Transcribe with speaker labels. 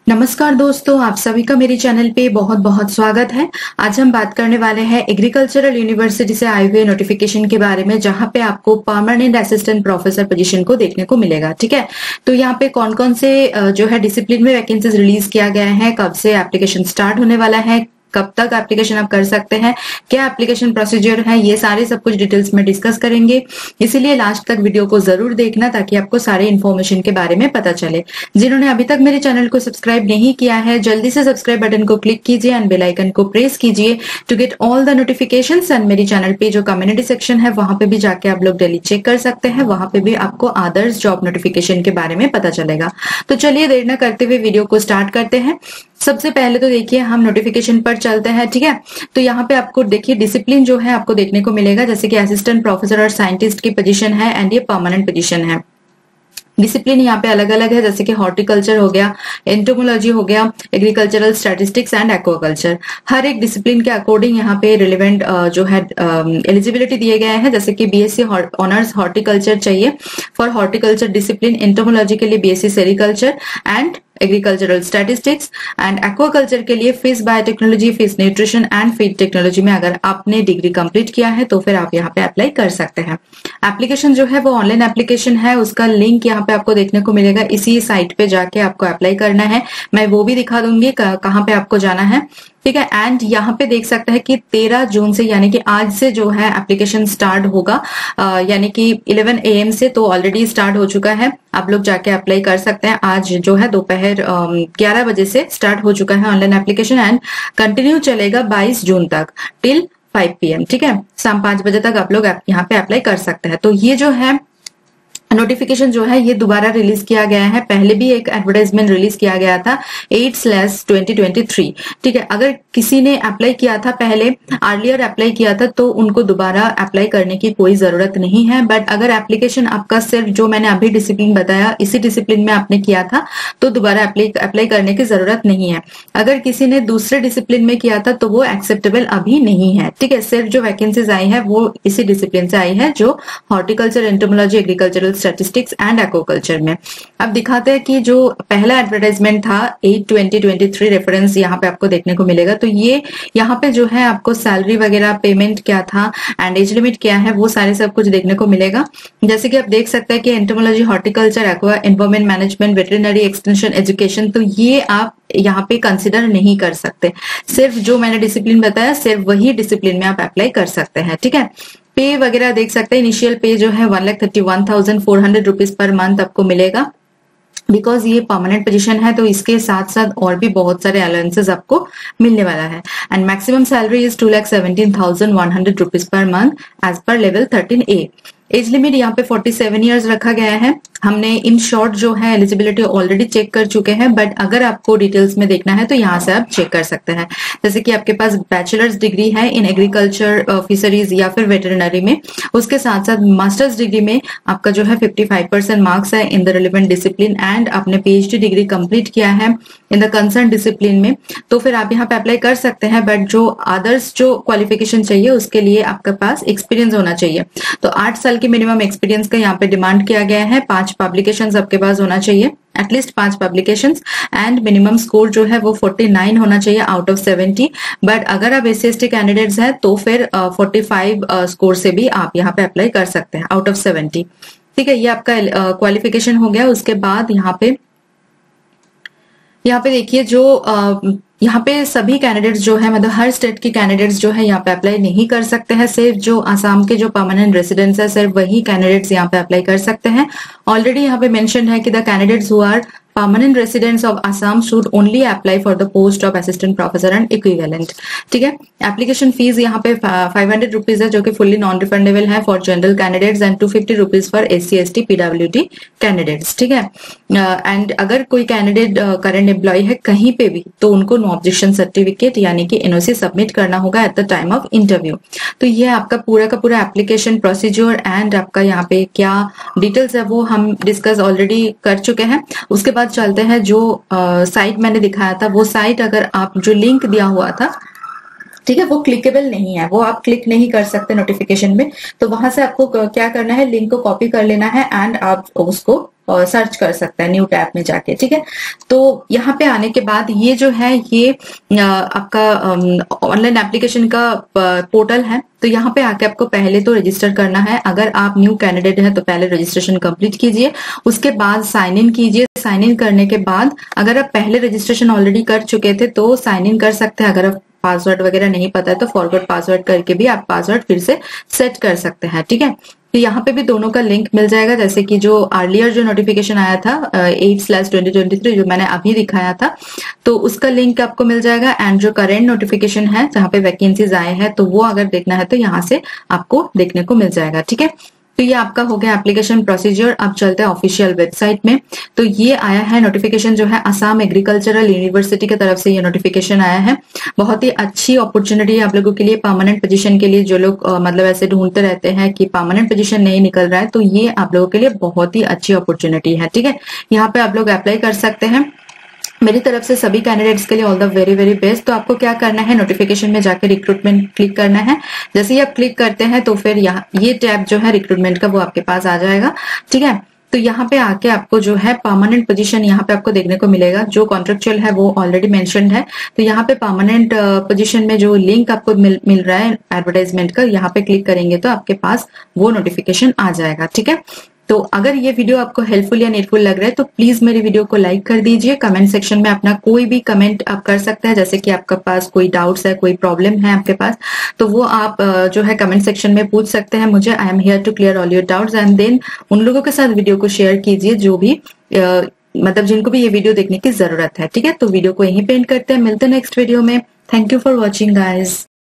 Speaker 1: नमस्कार दोस्तों, आप सभी का मेरे चैनल पे बहुत बहुत स्वागत है। आज हम बात करने वाले हैं एग्रीकल्चरल यूनिवर्सिटी से आए हुए नोटिफिकेशन के बारे में, जहां पे आपको परमानेंट असिस्टेंट प्रोफेसर पोजीशन को देखने को मिलेगा। ठीक है, तो यहाँ पे कौन कौन से जो है डिसिप्लिन में वैकेंसीज रिलीज किया गया है, कब से एप्लीकेशन स्टार्ट होने वाला है, कब तक एप्लीकेशन आप कर सकते हैं, क्या एप्लीकेशन प्रोसीजर है, ये सारे सब कुछ डिटेल्स में डिस्कस करेंगे। इसीलिए लास्ट तक वीडियो को जरूर देखना ताकि आपको सारे इन्फॉर्मेशन के बारे में पता चले। जिन्होंने अभी तक मेरे चैनल को सब्सक्राइब नहीं किया है, जल्दी से सब्सक्राइब बटन को क्लिक कीजिए एंड बेल आइकन को प्रेस कीजिए to get all the notifications. And मेरे चैनल पे जो कम्युनिटी सेक्शन है वहां पे भी जाके आप लोग डेली चेक कर सकते हैं, वहां पे भी आपको अदर्स जॉब नोटिफिकेशन के बारे में पता चलेगा। तो चलिए देर न करते हुए वीडियो को स्टार्ट करते हैं। सबसे पहले तो देखिए हम नोटिफिकेशन पर चलते हैं। ठीक है, तो यहाँ पे आपको देखिए डिसिप्लिन जो है आपको देखने को मिलेगा, जैसे कि असिस्टेंट प्रोफेसर और साइंटिस्ट की पोजीशन है एंड ये परमानेंट पोजीशन है। डिसिप्लिन यहाँ पे अलग अलग है, जैसे कि हॉर्टिकल्चर हो गया, एंटोमोलॉजी हो गया, एग्रीकल्चरल स्टैटिस्टिक्स एंड एक्वाकल्चर। हर एक डिसिप्लिन के अकॉर्डिंग यहाँ पे रिलेवेंट जो है एलिजिबिलिटी दिए गए हैं, जैसे कि बीएससी ऑनर्स हॉर्टिकल्चर चाहिए फॉर हॉर्टिकल्चर डिसिप्लिन, एंटोमोलॉजी के लिए BSc sericulture and agricultural statistics, and aquaculture के लिए fish biotechnology, fish nutrition and feed technology में अगर आपने डिग्री कंप्लीट किया है तो फिर आप यहाँ पे अप्लाई कर सकते हैं। एप्लीकेशन जो है वो ऑनलाइन एप्लीकेशन है, उसका लिंक यहाँ पे आपको देखने को मिलेगा। इसी साइट पे जाके आपको अप्लाई करना है, मैं वो भी दिखा दूंगी कहाँ पे आपको जाना है। ठीक है, एंड यहाँ पे देख सकते हैं कि 13 जून से यानी कि आज से जो है एप्लीकेशन स्टार्ट होगा, यानी कि 11 AM से तो ऑलरेडी स्टार्ट हो चुका है। आप लोग जाके अप्लाई कर सकते हैं। आज जो है दोपहर 11 बजे से स्टार्ट हो चुका है ऑनलाइन एप्लीकेशन एंड कंटिन्यू चलेगा 22 जून तक टिल 5 PM। ठीक है, शाम 5 बजे तक आप लोग यहाँ पे अप्लाई कर सकते हैं। तो ये जो है नोटिफिकेशन जो है ये दोबारा रिलीज किया गया है। पहले भी एक एडवर्टाइजमेंट रिलीज किया गया था 8/2023। ठीक है, अगर किसी ने अप्लाई किया था पहले, अर्लियर अप्लाई किया था, तो उनको दोबारा अप्लाई करने की कोई जरूरत नहीं है। बट अगर एप्लीकेशन आपका सिर्फ जो मैंने अभी डिसिप्लिन बताया इसी डिसिप्लिन में आपने किया था तो दोबारा अप्लाई करने की जरूरत नहीं है। अगर किसी ने दूसरे डिसिप्लिन में किया था तो वो एक्सेप्टेबल अभी नहीं है। ठीक है, सिर्फ जो वैकेंसीज आई है वो इसी डिसिप्लिन से आई है, जो horticulture, entomology, agricultural statistics and aquaculture में। अब दिखाते हैं कि जो पहला एडवर्टाइजमेंट था 8/2023 रेफरेंस यहाँ पे आपको देखने को मिलेगा। तो ये यहाँ पे जो है आपको सैलरी वगैरह, पेमेंट क्या था एंड एज लिमिट क्या है, वो सारे सब कुछ देखने को मिलेगा। जैसे कि आप देख सकते हैं कि entomology, horticulture, aqua, environment management, veterinary, extension, education, तो ये आप यहाँ पे कंसिडर नहीं कर सकते। सिर्फ जो मैंने डिसिप्लिन बताया सिर्फ वही डिसिप्लिन में आप अप्लाई कर सकते हैं। ठीक है, पे वगैरह देख सकते हैं। इनिशियल पे जो है 1,31,400 रुपीज पर मंथ आपको मिलेगा। बिकॉज ये परमानेंट पोजीशन है तो इसके साथ साथ और भी बहुत सारे अलाउंसेस आपको मिलने वाला है। And maximum salary is 2,17,100 rupees पर month as per level 13A। Age limit यहाँ पे 47 ईयर्स रखा गया है। हमने इन शॉर्ट जो है एलिजिबिलिटी ऑलरेडी चेक कर चुके हैं, बट अगर आपको डिटेल्स में देखना है तो यहाँ से आप चेक कर सकते हैं। जैसे कि आपके पास बैचलर्स डिग्री है इन एग्रीकल्चर, फिशरीज या फिर वेटरनरी में, उसके साथ साथ मास्टर्स डिग्री में आपका जो है 55% मार्क्स है in the relevant discipline and आपने PhD डिग्री कंप्लीट किया है इन द कंसर्न डिसिप्लिन में, तो फिर आप यहाँ पे अप्लाई कर सकते हैं। बट जो अदर्स जो क्वालिफिकेशन चाहिए उसके लिए आपके पास एक्सपीरियंस होना चाहिए। तो 8 साल की मिनिमम एक्सपीरियंस का यहाँ पे डिमांड किया गया है। 5 पब्लिकेशंस आपके पास होना चाहिए, at least 5 publications, and minimum score जो है वो 49 होना चाहिए आउट ऑफ 70। बट अगर आप SC/ST कैंडिडेट्स हैं तो फिर 45 स्कोर से भी आप यहाँ पे अप्लाई कर सकते हैं आउट ऑफ 70। ठीक है, ये आपका क्वालिफिकेशन हो गया। उसके बाद यहाँ पे देखिए जो यहाँ पे सभी कैंडिडेट्स जो है, मतलब हर स्टेट के कैंडिडेट्स जो है यहाँ पे अप्लाई नहीं कर सकते हैं। सिर्फ जो आसाम के जो परमानेंट रेसिडेंट्स है सिर्फ वही कैंडिडेट्स यहाँ पे अप्लाई कर सकते हैं। ऑलरेडी यहाँ पे मेंशन है कि the candidates who are permanent residents of Assam should only apply for the post of assistant professor and equivalent। ठीक है, एप्लीकेशन फीस यहाँ पे 500 रुपीज है, जो कि फुल्ली नॉन रिफंडेबल है for general candidates and 250 rupees for SC/ST PWD candidates. ठीक है, एंड अगर कोई कैंडिडेट करंट एम्प्लॉय है कहीं पे भी तो उनको नो ऑब्जेक्शन सर्टिफिकेट यानी कि NOC सबमिट करना होगा at the time of interview. तो ये आपका पूरा का पूरा एप्लीकेशन प्रोसीजर एंड आपका यहाँ पे क्या डिटेल्स है वो हम डिस्कस ऑलरेडी कर चुके हैं। उसके बाद चलते हैं जो साइट मैंने दिखाया था, वो साइट अगर आप जो लिंक दिया हुआ था, ठीक है, वो क्लिकेबल नहीं है, वो आप क्लिक नहीं कर सकते नोटिफिकेशन में। तो वहां से आपको क्या करना है, लिंक को कॉपी कर लेना है एंड आप उसको और सर्च कर सकता है न्यू टैब में जाके, ठीक है। तो यहाँ पे आने के बाद ये जो है ये आपका ऑनलाइन एप्लीकेशन का पोर्टल है। तो यहाँ पे आके आपको पहले तो रजिस्टर करना है। अगर आप न्यू कैंडिडेट हैं तो पहले रजिस्ट्रेशन कंप्लीट कीजिए, उसके बाद साइन इन कीजिए। साइन इन करने के बाद अगर आप पहले रजिस्ट्रेशन ऑलरेडी कर चुके थे तो साइन इन कर सकते हैं। अगर आप पासवर्ड वगैरह नहीं पता है तो फॉरवर्ड पासवर्ड करके भी आप पासवर्ड फिर से सेट कर सकते हैं, ठीक है। तो यहाँ पे भी दोनों का लिंक मिल जाएगा, जैसे कि जो अर्लियर जो नोटिफिकेशन आया था 8/2023 जो मैंने अभी दिखाया था, तो उसका लिंक आपको मिल जाएगा। एंड जो करेंट नोटिफिकेशन है जहाँ पे वैकेंसीज आए हैं तो वो अगर देखना है तो यहाँ से आपको देखने को मिल जाएगा, ठीक है। तो ये आपका हो गया एप्लीकेशन प्रोसीजर। अब चलते हैं ऑफिशियल वेबसाइट में। तो ये आया है नोटिफिकेशन जो है असम एग्रीकल्चरल यूनिवर्सिटी की तरफ से ये नोटिफिकेशन आया है। बहुत ही अच्छी अपॉर्चुनिटी है आप लोगों के लिए, परमानेंट पोजीशन के लिए। जो लोग मतलब ऐसे ढूंढते रहते हैं कि परमानेंट पोजीशन नहीं निकल रहा है, तो ये आप लोगों के लिए बहुत ही अच्छी अपॉर्चुनिटी है, ठीक है। यहाँ पे आप लोग अप्लाई कर सकते हैं। मेरी तरफ से सभी कैंडिडेट्स के लिए all the very very best. तो आपको क्या करना है, नोटिफिकेशन में जाकर रिक्रूटमेंट क्लिक करना है। जैसे ही आप क्लिक करते हैं तो फिर यहाँ ये टैब जो है रिक्रूटमेंट का वो आपके पास आ जाएगा, ठीक है। तो यहाँ पे आके आपको जो है परमानेंट पोजीशन यहाँ पे आपको देखने को मिलेगा। जो कॉन्ट्रेक्चुअल है वो ऑलरेडी मेंशन्ड है। तो यहाँ पे परमानेंट पोजीशन में जो लिंक आपको मिल रहा है एडवर्टाइजमेंट का, यहाँ पे क्लिक करेंगे तो आपके पास वो नोटिफिकेशन आ जाएगा, ठीक है। तो अगर ये वीडियो आपको हेल्पफुल या नीडफुल लग रहा है तो प्लीज मेरे वीडियो को लाइक कर दीजिए। कमेंट सेक्शन में अपना कोई भी कमेंट आप कर सकते हैं, जैसे कि आपके पास कोई डाउट्स है, कोई प्रॉब्लम है आपके पास, तो वो आप जो है कमेंट सेक्शन में पूछ सकते हैं मुझे। I am here to clear all your doubts. And then उन लोगों के साथ वीडियो को शेयर कीजिए जो भी मतलब जिनको भी ये वीडियो देखने की जरूरत है, ठीक है। तो वीडियो को यहीं पे एंड करते हैं, मिलते हैं नेक्स्ट वीडियो में। Thank you for watching guys.